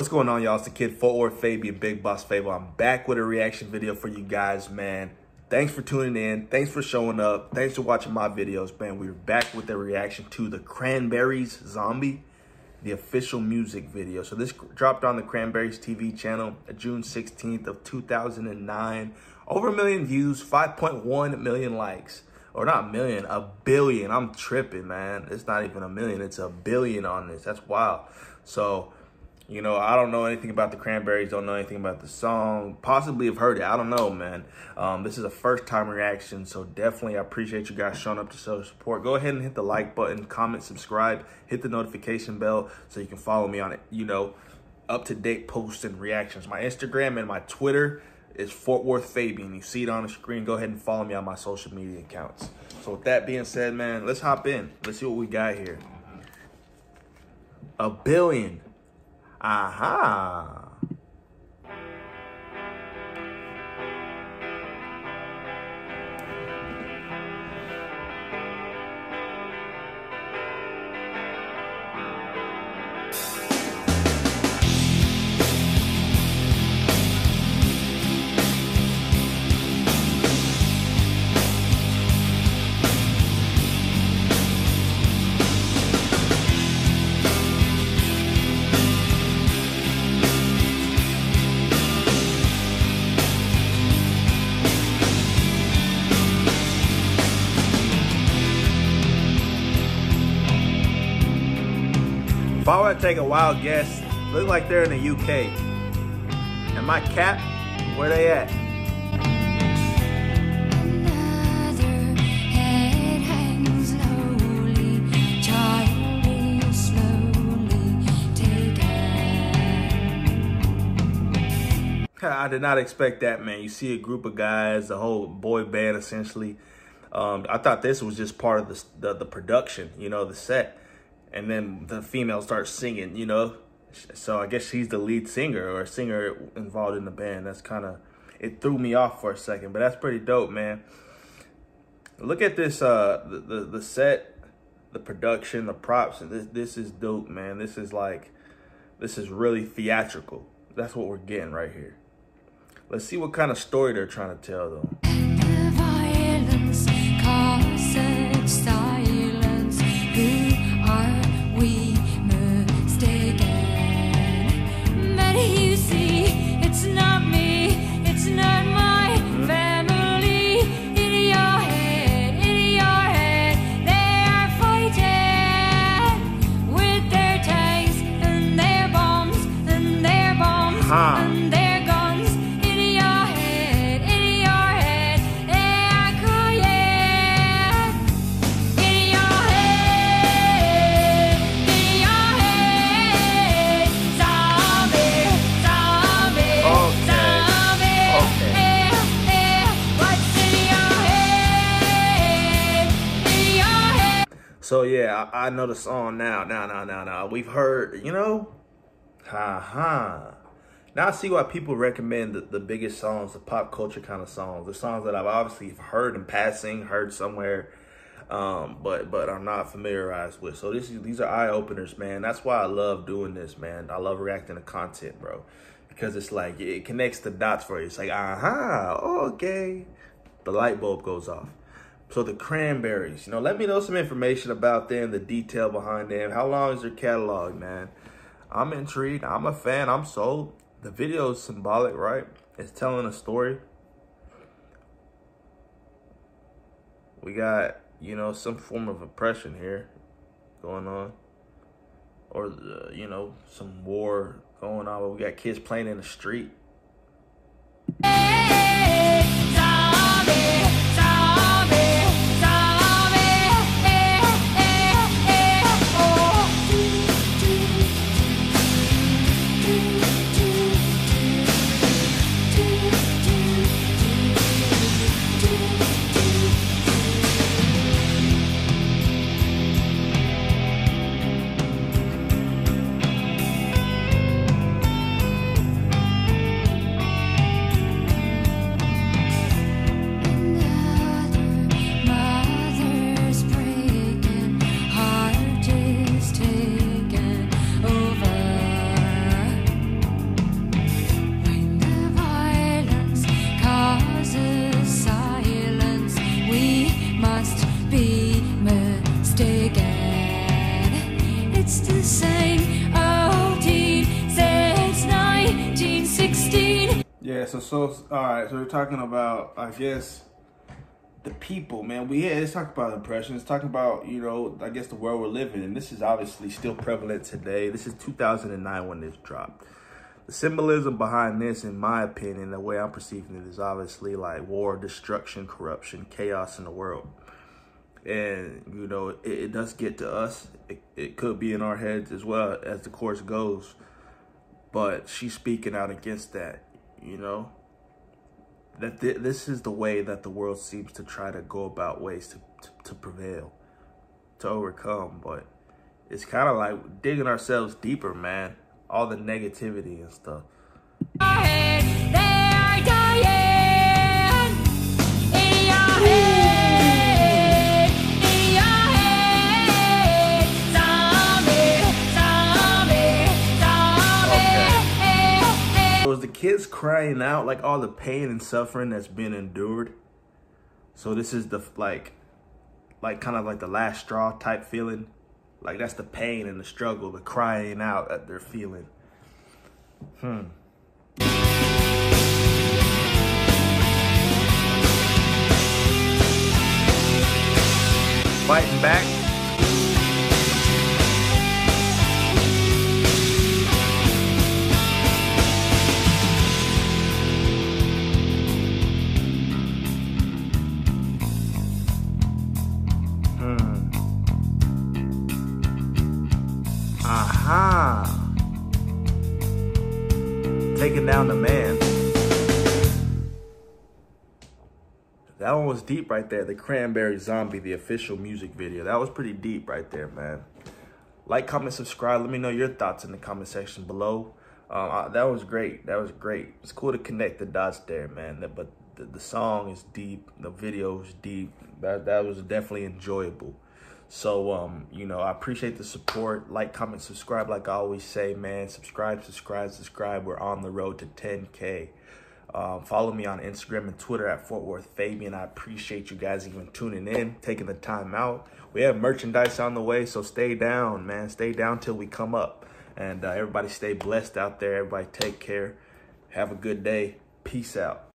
What's going on, y'all? It's the kid Fort Worth Fabian, Big Boss Fable. I'm back with a reaction video for you guys, man. Thanks for tuning in. Thanks for showing up. Thanks for watching my videos, man. We're back with a reaction to the Cranberries Zombie, the official music video. So this dropped on the Cranberries TV channel June 16th of 2009. Over 1 million views, 5.1 million likes. Or not a million, a billion. I'm tripping, man. It's not even a million. It's a billion on this. That's wild. So, you know, I don't know anything about the Cranberries. Don't know anything about the song. Possibly have heard it. I don't know, man. This is a first-time reaction. So definitely I appreciate you guys showing up to show support. Go ahead and hit the like button, comment, subscribe, hit the notification bell so you can follow me on it. You know, up-to-date posts and reactions. My Instagram and my Twitter is Fort Worth Fabian. You see it on the screen. Go ahead and follow me on my social media accounts. So with that being said, man, let's hop in. Let's see what we got here. 1 billion. Aha. If I were to take a wild guess, look like they're in the UK. Am I cap? Where they at? Another head hangs lowly, child is slowly taken. I did not expect that, man. You see a group of guys, a whole boy band essentially. I thought this was just part of the production, you know, the set. And then the female starts singing, you know. So I guess she's the lead singer or a singer involved in the band. That's kind of, it threw me off for a second, but that's pretty dope, man. Look at this, the set, the production, the props. This is dope, man. This is really theatrical. That's what we're getting right here. Let's see what kind of story they're trying to tell, though. The violence causes silence. Who are we mistaken? But you see, it's not me, it's not my family. In your head, they are fighting with their tanks and their bombs and their bombs and their guns. In your head, they are crying. In your head, zombie, zombie, zombie. What's in your head? So yeah, I know the song now. We've heard, you know, Now I see why people recommend the biggest songs, the pop culture kind of songs, the songs that I've obviously heard in passing, heard somewhere, but I'm not familiarized with. So these are eye openers, man. That's why I love doing this, man. I love reacting to content, bro, because it's like it connects the dots for you. It's like, okay, the light bulb goes off. So the Cranberries, you know, let me know some information about them, the detail behind them. How long is their catalog, man? I'm intrigued. I'm a fan. I'm sold. The video is symbolic, right? It's telling a story. We got, you know, some form of oppression here going on. Or, you know, some war going on. But we got kids playing in the street. still the same old teen since 1916. Yeah, so all right, so we're talking about, I guess, the people, man. Let's talk about impressions. Talking about, you know, I guess the world we're living in. This is obviously still prevalent today. This is 2009 when this dropped. The symbolism behind this, in my opinion, the way I'm perceiving it, is obviously like war, destruction, corruption, chaos in the world. And, you know, it does get to us. It could be in our heads as well as the chorus goes. But she's speaking out against that, you know. That this is the way that the world seems to try to go about ways to prevail, to overcome. But it's kind of like digging ourselves deeper, man. All the negativity and stuff. Your head, they are dying in your head, in your head. Zombie, zombie, zombie. So is the kids crying out like all the pain and suffering that's been endured? So this is the like kind of like the last straw type feeling. Like that's the pain and the struggle, the crying out that they're feeling. Fighting back. Taking down the man. That one was deep right there. The Cranberry Zombie, the official music video. That was pretty deep right there, man. Like, comment, subscribe. Let me know your thoughts in the comment section below. That was great. That was great. It's cool to connect the dots there, man. But the song is deep. The video is deep. That was definitely enjoyable. So, you know, I appreciate the support. Like, comment, subscribe, like I always say, man. Subscribe. We're on the road to 10K. Follow me on Instagram and Twitter at Fort Worth Fabian. I appreciate you guys even tuning in, taking the time out. We have merchandise on the way, so stay down, man. Stay down till we come up. And everybody stay blessed out there. Everybody take care. Have a good day. Peace out.